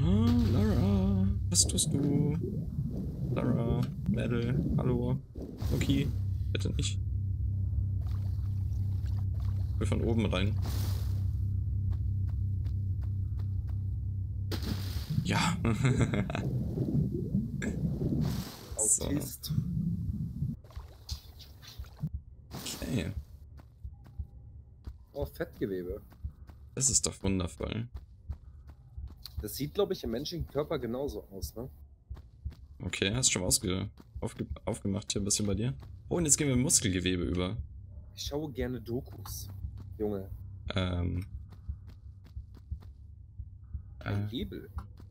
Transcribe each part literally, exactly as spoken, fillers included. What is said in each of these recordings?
Ah, Lara, was tust du? Lara, Mädel, hallo. Okay, bitte nicht. Ich will von oben rein. Ja. So. Autist. Okay. Oh, Fettgewebe. Das ist doch wundervoll. Das sieht, glaube ich, im menschlichen Körper genauso aus, ne? Okay, hast schon ausge aufge aufgemacht hier ein bisschen bei dir. Oh, und jetzt gehen wir in Muskelgewebe über. Ich schaue gerne Dokus. Junge. Ähm. Ein Äh, Hebel.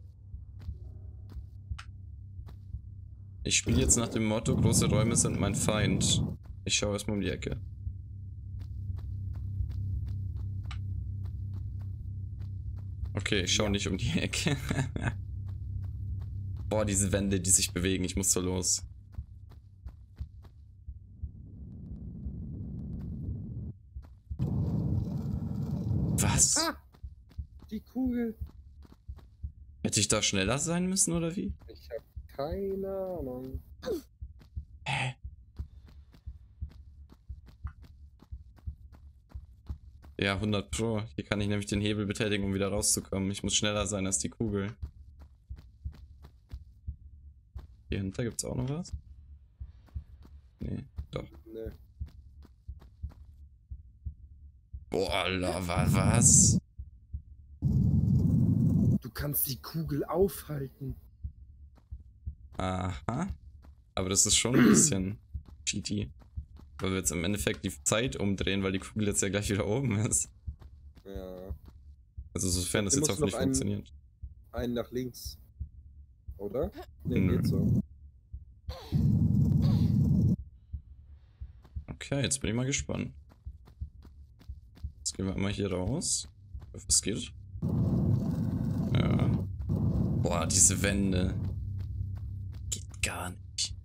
ich spiele jetzt nach dem Motto, große Räume sind mein Feind. Ich schaue erstmal um die Ecke. Okay, ich schaue Ja. nicht um die Ecke. Boah, diese Wände, die sich bewegen, ich muss so los. Was? Ah! Die Kugel. Hätte ich da schneller sein müssen, oder wie? Ich habe keine Ahnung. Hä? Ja, hundert Pro. Hier kann ich nämlich den Hebel betätigen, um wieder rauszukommen. Ich muss schneller sein als die Kugel. Hier hinter gibt's auch noch was? Nee, doch. Ne. Boah, Lava, was? Du kannst die Kugel aufhalten. Aha. Aber das ist schon ein bisschen cheaty. Weil wir jetzt im Endeffekt die Zeit umdrehen, weil die Kugel jetzt ja gleich wieder oben ist. Ja. Also sofern das Du jetzt musst hoffentlich noch einen- funktioniert. Einen nach links. Oder? Ne, Nö. geht so. Okay, jetzt bin ich mal gespannt. Jetzt gehen wir einmal hier raus. Ich hoffe, es geht. Ja. Boah, diese Wände. Geht gar nicht.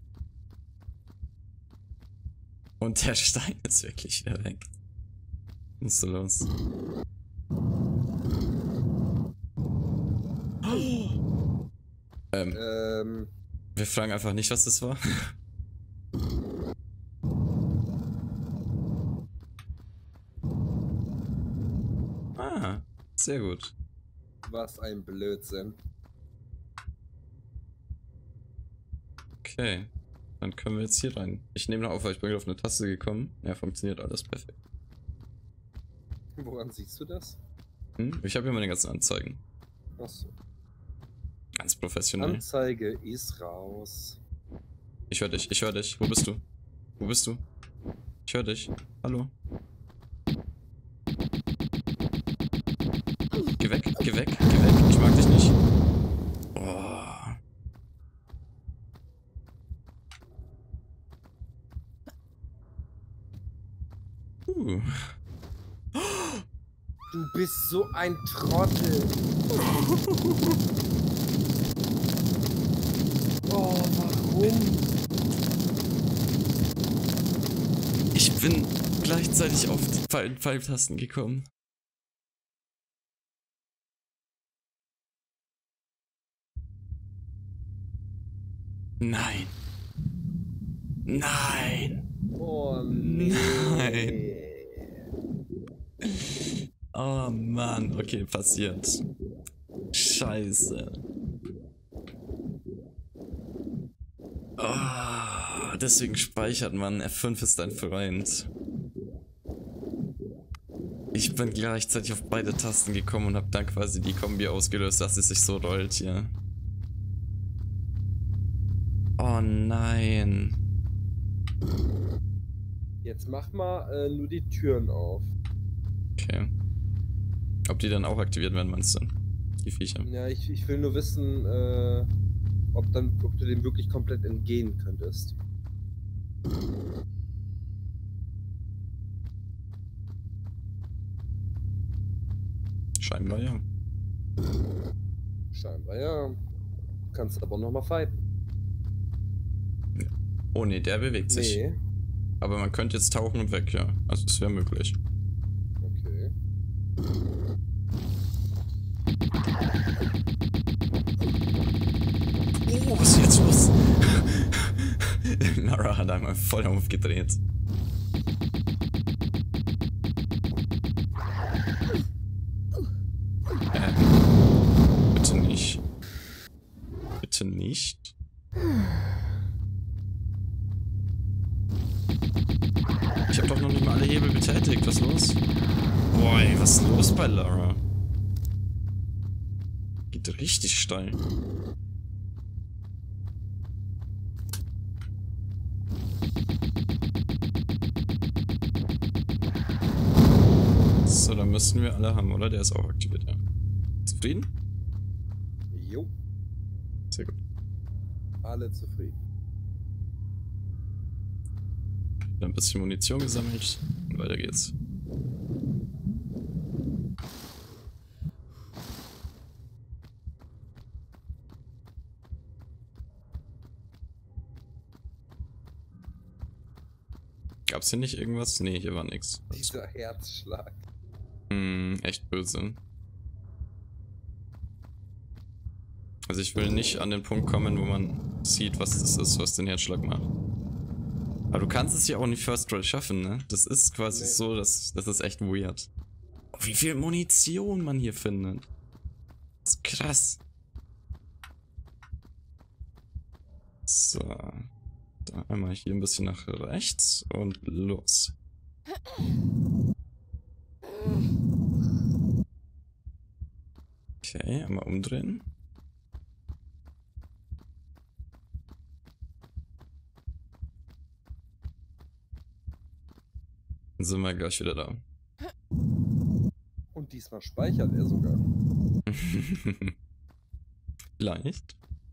Und der Stein ist wirklich wieder weg. Was ist so los? Ähm, Ähm. wir fragen einfach nicht, was das war. Ah, sehr gut. Was ein Blödsinn. Okay, dann können wir jetzt hier rein. Ich nehme noch auf, weil ich bin gerade auf eine Taste gekommen. Ja, funktioniert alles perfekt. Woran siehst du das? Hm? Ich habe hier meine ganzen Anzeigen. Achso. Ganz professionell. Anzeige ist raus. Ich höre dich, ich höre dich. Wo bist du? Wo bist du? Ich höre dich. Hallo? Geh weg, geh weg, geh weg. Ich mag dich nicht. Oh. Uh. Du bist so ein Trottel. Oh, warum? Ich bin gleichzeitig auf die Pfeil- Pfeiltasten gekommen. Nein. Nein. Oh, nee. Nein. Oh Mann, okay, passiert. Scheiße. Oh, deswegen speichert man. F fünf ist dein Freund. Ich bin gleichzeitig auf beide Tasten gekommen und habe dann quasi die Kombi ausgelöst, dass es sich so rollt hier. Oh nein. Jetzt mach mal äh, nur die Türen auf. Okay. Ob die dann auch aktiviert werden, meinst du? Die Viecher. Ja, ich, ich will nur wissen, äh, ob, dann, ob du dem wirklich komplett entgehen könntest. Scheinbar ja. Scheinbar ja. Du kannst aber noch mal fighten. Oh ne, der bewegt sich. Nee. Aber man könnte jetzt tauchen und weg, ja. Also es wäre möglich. Okay. Oh, was ist jetzt los? Lara hat einmal voll aufgedreht. Ähm, bitte nicht. Bitte nicht. Ich habe doch noch nicht mal alle Hebel betätigt. Was ist los? Boah, ey, was ist los bei Lara? Geht richtig steil. So, dann müssten wir alle haben, oder? Der ist auch aktiviert, ja. Zufrieden? Jo. Sehr gut. Alle zufrieden. Dann ein bisschen Munition gesammelt und weiter geht's. Gab's hier nicht irgendwas? Nee, hier war nix. Dieser Herzschlag. Hm, echt böse. Also ich will nicht an den Punkt kommen, wo man sieht, was das ist, was den Herzschlag macht. Aber du kannst es ja auch nicht First Try schaffen, ne? Das ist quasi nee. so, dass das ist echt weird. Oh, wie viel Munition man hier findet. Das ist krass. So. Da einmal hier ein bisschen nach rechts und los. Okay, einmal umdrehen. Dann sind wir gleich wieder da. Und diesmal speichert er sogar. Vielleicht.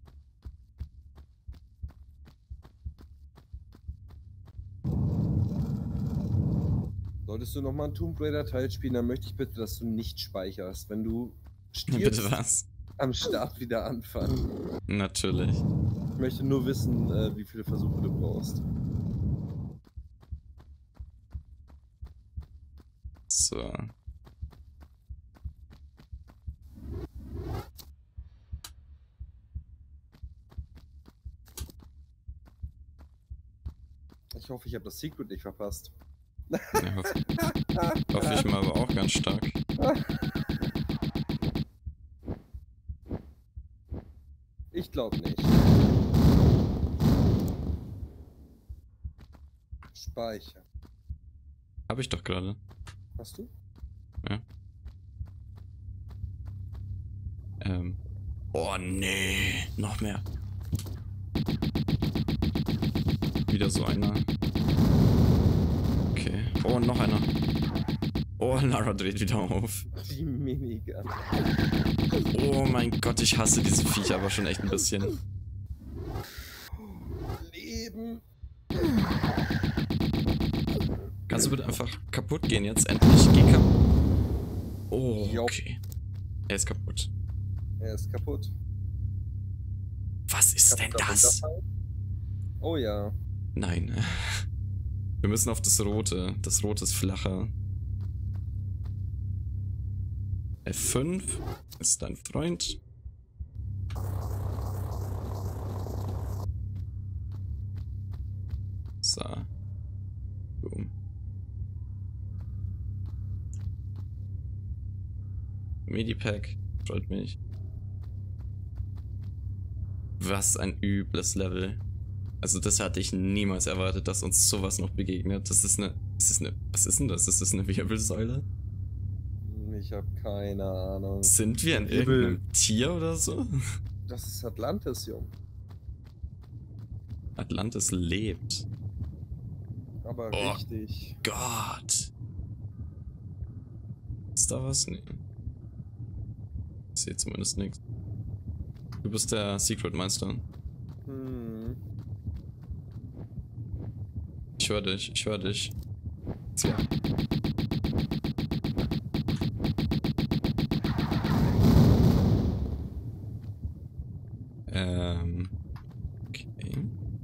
Solltest du nochmal einen Tomb Raider Teil spielen, dann möchte ich bitte, dass du nicht speicherst. Wenn du stirbst, bitte was? Am Start wieder anfangen. Natürlich. Ich möchte nur wissen, äh, wie viele Versuche du brauchst. So. Ich hoffe, ich habe das Secret nicht verpasst. Ja, hoffe, hoffe ich mal, aber auch ganz stark. Ich glaube nicht. Speicher. Habe ich doch gerade. Hast du? Ja. Ähm. Oh nee, noch mehr. Wieder so einer. Okay. Oh, und noch einer. Oh, Lara dreht wieder auf. Die Minigun. Oh mein Gott, ich hasse diese Viecher aber schon echt ein bisschen. Leben. Kannst du bitte einfach kaputt gehen jetzt? Endlich. Geh kaputt. Oh, okay. Er ist kaputt. Er ist kaputt. Was ist denn das? Oh ja. Nein. Wir müssen auf das Rote. Das Rote ist flacher. F fünf ist dein Freund. So. Boom. Medipack. Freut mich. Was ein übles Level. Also das hatte ich niemals erwartet, dass uns sowas noch begegnet. Das ist eine... Ist das eine... Was ist denn das? Ist das eine Wirbelsäule? Ich habe keine Ahnung. Sind wir in Wirbel. irgendeinem Tier oder so? Das ist Atlantis, Jung. Atlantis lebt. Aber oh richtig. Gott. Ist da was? Nee. Ich sehe zumindest nichts. Du bist der Secret Meister. Hm. Ich höre dich, ich höre dich. So. Ähm. Okay.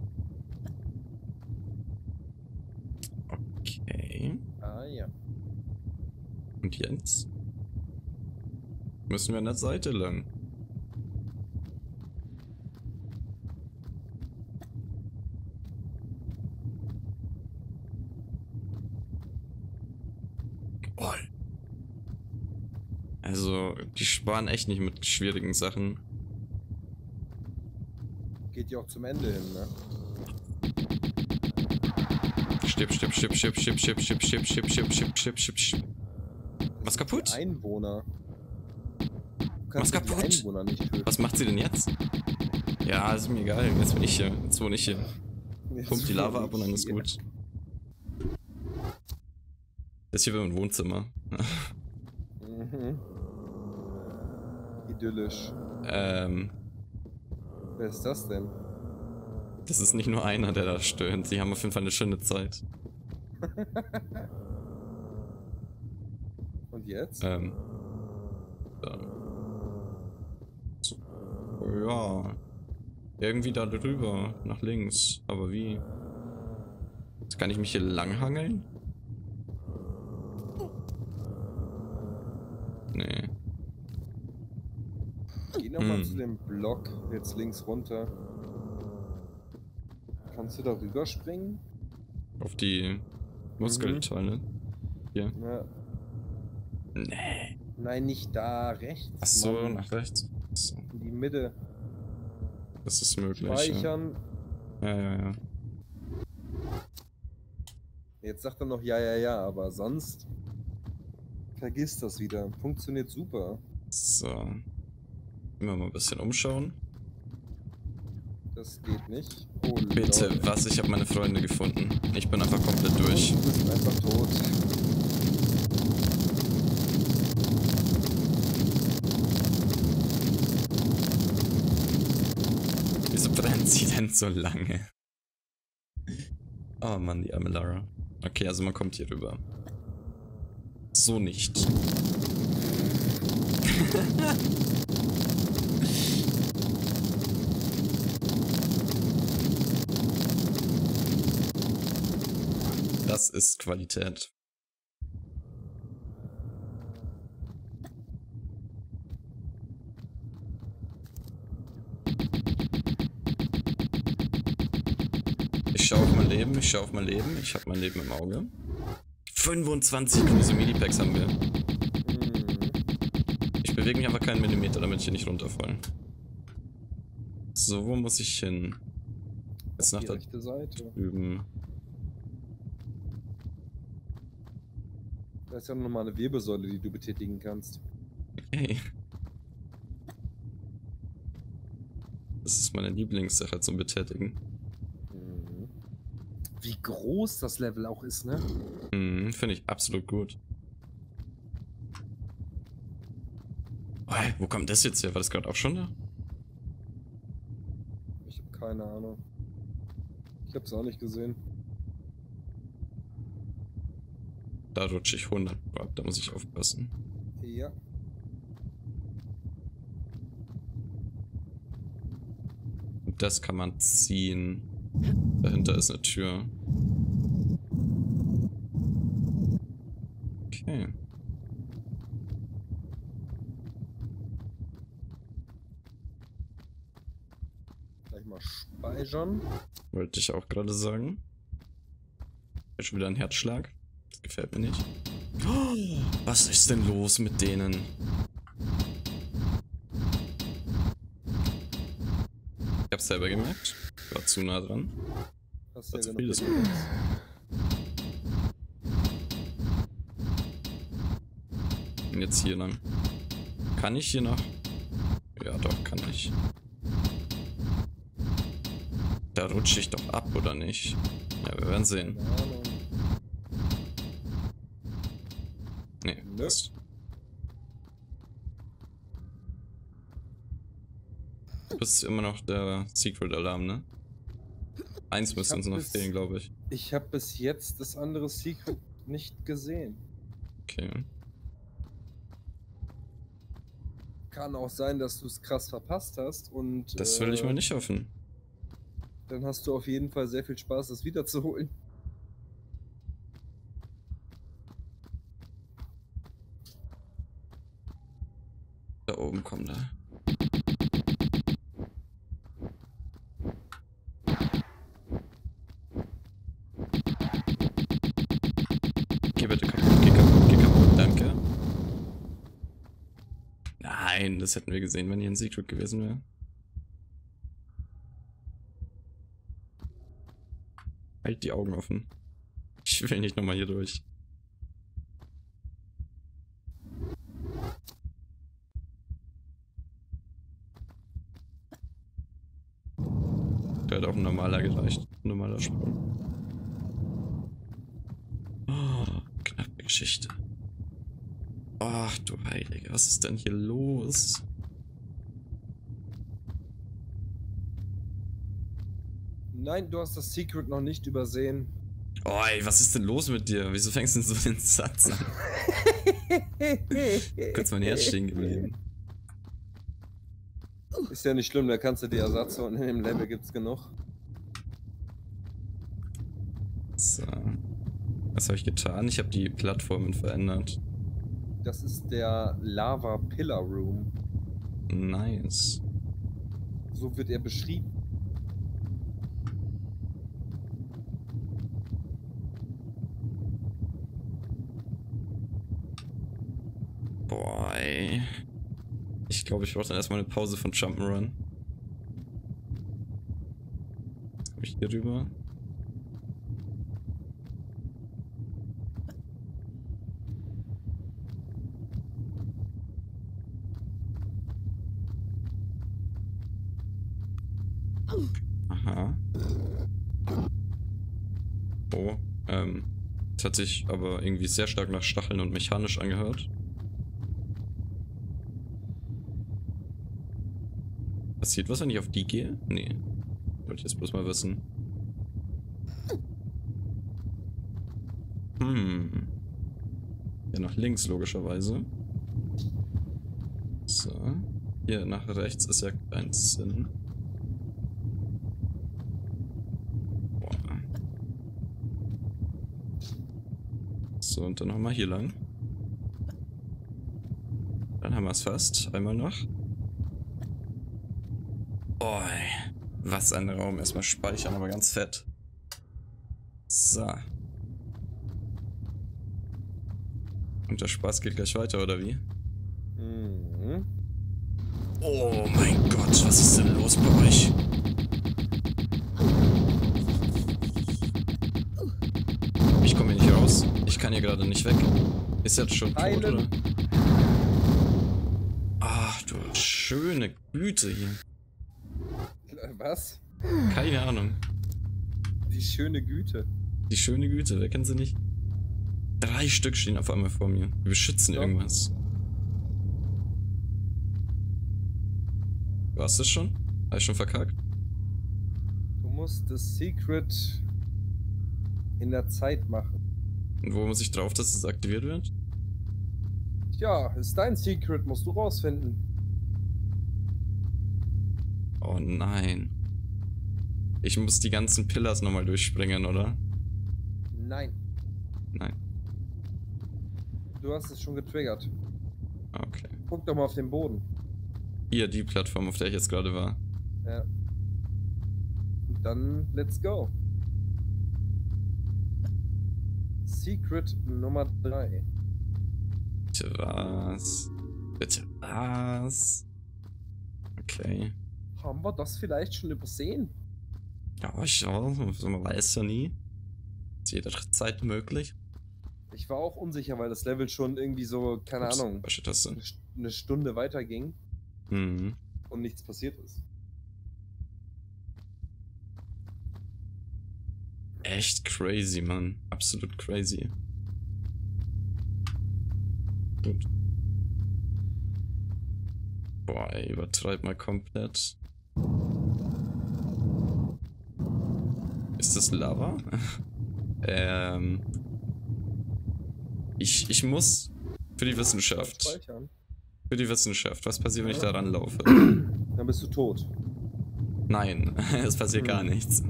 Okay. Ah ja. Und jetzt? Müssen wir an der Seite lang. sparen echt nicht mit schwierigen Sachen. Geht ja auch zum Ende hin, ne? Stirb, stirb, stirb, stirb, stirb, stirb, stirb, stirb, stirb, stirb, stirb, stirb, stirb, stirb. Was kaputt? Die Einwohner. Du Was kannst ja kaputt? die Einwohner nicht töten. Was macht sie denn jetzt? Ja, ist mir egal. Jetzt bin ich hier. Jetzt wohne ich hier. Jetzt Pumpt die Lava wohne ab und dann ich ist hier. gut. Das hier wäre ein Wohnzimmer. Mhm. Idyllisch. ähm, Wer ist das denn? das ist nicht nur einer, der da stöhnt. Sie haben auf jeden Fall eine schöne Zeit. Und jetzt? Ähm. Da. So. Ja. Irgendwie da drüber, nach links. Aber wie? Jetzt kann ich mich hier langhangeln? Nee. Geh nochmal Hm. zu dem Block, jetzt links runter. Kannst du da rüberspringen? Auf die Muskelteile. Hier. Ja. Nee. Nein, nicht da, rechts. Ach so, Mann. nach rechts. Ach so. In die Mitte. Das ist möglich. Speichern. Ja, ja, ja. ja. Jetzt sagt er noch ja, ja, ja, aber sonst vergiss das wieder. Funktioniert super. So. Immer mal ein bisschen umschauen. Das geht nicht. Oh, Bitte, Lord. was? Ich habe meine Freunde gefunden. Ich bin einfach komplett durch. Du bist einfach tot. Wieso brennt sie denn so lange? Oh Mann, die arme Lara. Okay, also man kommt hier rüber. So nicht. Das ist Qualität. Ich schaue auf mein Leben, ich schaue auf mein Leben, ich habe mein Leben im Auge. fünfundzwanzig große Minipacks haben wir. Hm. Ich bewege mich einfach keinen Millimeter, damit ich hier nicht runterfallen. So, wo muss ich hin? Jetzt nach Die da rechte Seite. drüben. Da ist ja nochmal eine Wirbelsäule, die du betätigen kannst. Okay. Das ist meine Lieblingssache zum Betätigen. Mhm. Wie groß das Level auch ist, ne? Mhm, finde ich absolut gut. Oh, hey, wo kommt das jetzt her? War das gerade auch schon da? Ich habe keine Ahnung. Ich habe es auch nicht gesehen. Da rutsche ich hundert ab, da muss ich aufpassen. Ja. Und das kann man ziehen. Dahinter ist eine Tür. Okay. Gleich mal speichern. Wollte ich auch gerade sagen. Ist schon wieder ein Herzschlag. Das gefällt mir nicht. Oh, was ist denn los mit denen? Ich hab's selber gemerkt. War zu nah dran. Hast War ja zu genug viel des Bedingungen. Und jetzt hier lang. Kann ich hier noch? Ja, doch, kann ich. Da rutsche ich doch ab, oder nicht? Ja, wir werden sehen. Keine Ahnung. Nee, Nö. passt. Du bist immer noch der Secret-Alarm, ne? Eins Ich müsste hab uns noch bis- fehlen, glaube ich. Ich habe bis jetzt das andere Secret nicht gesehen. Okay. Kann auch sein, dass du es krass verpasst hast und Das will ich äh, mal nicht hoffen. dann hast du auf jeden Fall sehr viel Spaß, das wiederzuholen. Da oben kommt er. Geh bitte kaputt, geh kaputt, geh kaputt, danke. Nein, das hätten wir gesehen, wenn hier ein Secret gewesen wäre. Halt die Augen offen. Ich will nicht nochmal hier durch. Da hat auch ein normaler gereicht. Ein normaler Sprung. Oh, knappe Geschichte. Ach du Heilige, was ist denn hier los? Nein, du hast das Secret noch nicht übersehen. Oh ey, was ist denn los mit dir? Wieso fängst du denn so den Satz an? Kurz mein Herz stehen geblieben. Ist ja nicht schlimm, da kannst du die Ersatz und in dem Level gibt's genug. So. Was habe ich getan? Ich habe die Plattformen verändert. Das ist der Lava Pillar Room. Nice. So wird er beschrieben. Boah, ey. Ich glaube, ich brauche dann erstmal eine Pause von Jump'n'Run. Jetzt komme ich hier rüber. Aha. Oh, ähm. Das hat sich aber irgendwie sehr stark nach Stacheln und mechanisch angehört. Passiert was, wenn ich auf die gehe? Nee. Wollte ich jetzt bloß mal wissen. Hm. Ja, nach links logischerweise. So. Hier nach rechts ist ja kein Sinn. Boah. So, und dann nochmal hier lang. Dann haben wir es fast. Einmal noch. Boah, was ein Raum. Erstmal speichern, aber ganz fett. So. Und der Spaß geht gleich weiter, oder wie? Mhm. Oh mein Gott, was ist denn los bei euch? Ich komme hier nicht raus. Ich kann hier gerade nicht weg. Ist jetzt schon tot, Heilen. oder? Ach, du schöne Güte hier. Was? Keine Ahnung. Die schöne Güte. Die schöne Güte, wer kennt sie nicht? Drei Stück stehen auf einmal vor mir. Wir beschützen Doch. irgendwas. Warst du das schon? Habe ich schon verkackt? Du musst das Secret in der Zeit machen. Und wo muss ich drauf, dass es aktiviert wird? Ja, ist dein Secret, musst du rausfinden. Oh nein. Ich muss die ganzen Pillars nochmal durchspringen, oder? Nein, Nein. du hast es schon getriggert. Okay. Guck doch mal auf den Boden. Hier, die Plattform, auf der ich jetzt gerade war. Ja. Und dann, let's go. Secret Nummer drei. Bitte was? Bitte was? Okay. Haben wir das vielleicht schon übersehen? Ja, ich auch. Man weiß ja nie. Ist jederzeit möglich. Ich war auch unsicher, weil das Level schon irgendwie so, keine Ups, Ahnung, falsche Taste. eine St- eine Stunde weiter ging Mhm. und nichts passiert ist. Echt crazy, Mann. Absolut crazy. Gut. Boah, ey, übertreib mal komplett. Ist das Lava? ähm. Ich, ich muss für die Wissenschaft. Speichern. Für die Wissenschaft. Was passiert, wenn ich da ranlaufe? Dann bist du tot. Nein, es passiert gar Hm. nichts.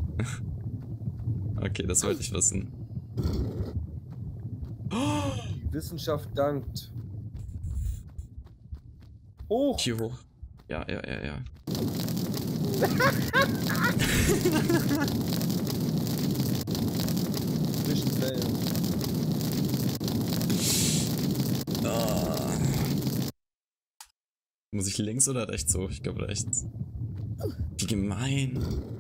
Okay, das wollte ich wissen. Die Wissenschaft dankt. Hoch! Hier hoch. Ja, ja, ja, ja. Zwischenfeld. Ah. Muss ich links oder rechts hoch? Ich glaube rechts. Wie gemein.